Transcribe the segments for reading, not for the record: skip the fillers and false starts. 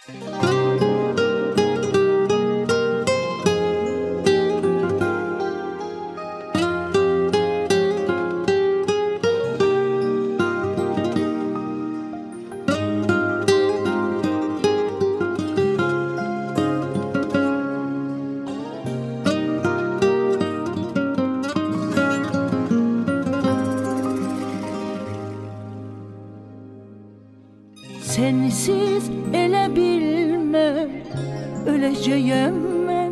Sensiz elə bilmem, öləcəyəm mən.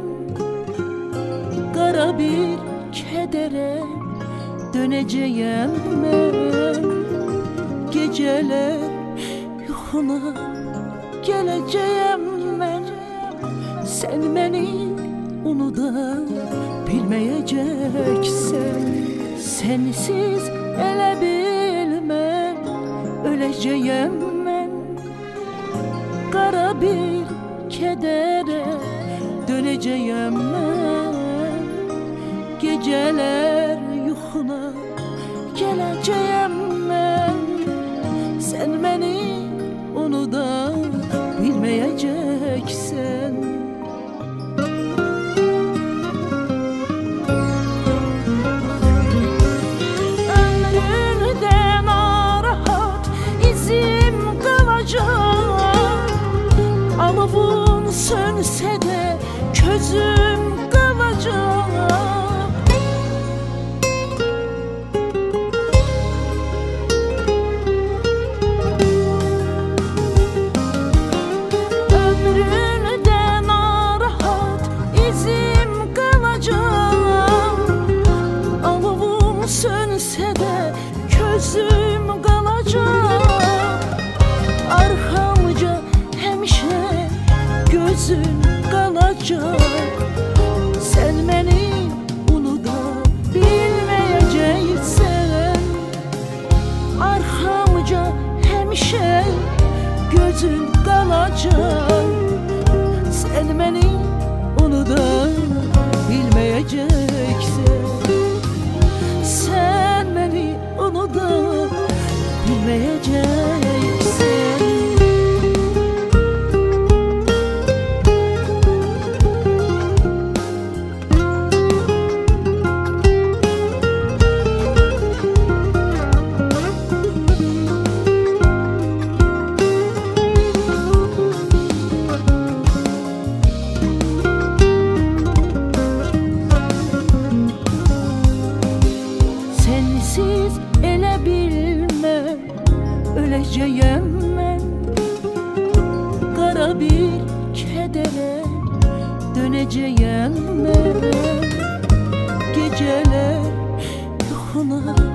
Qara bir kədərə dönəcəyəm mən. Gecələr yuxuna gələcəyəm mən. Sən məni unuda bilməyəcəksən. Sensiz elə bilmem, öləcəyəm mən. Qara bir kədərə dönəcəyəm mən. Gecələr yuxuna gələcəyəm mən. Sən məni unuda bilməyəcəksən. Ömründə narahat izim qalacaq. Alovun sönsə də közüm qalacaq. Ömründə narahat izim qalacaq. Alovun sönsə də közüm qalacaq. Arxamca həmişə gözün qalacaq. Sən məni unuda bilməyəcəksən. Arxamca həmişə gözün qalacaq. Sən məni unuda bilməyəcəksən. Sən məni unuda bilməyəcəksən. Sensiz elə bilmem, öləcəyəm mən. Qara bir kədərə dönəcəyəm mən. Gecələr yuxuna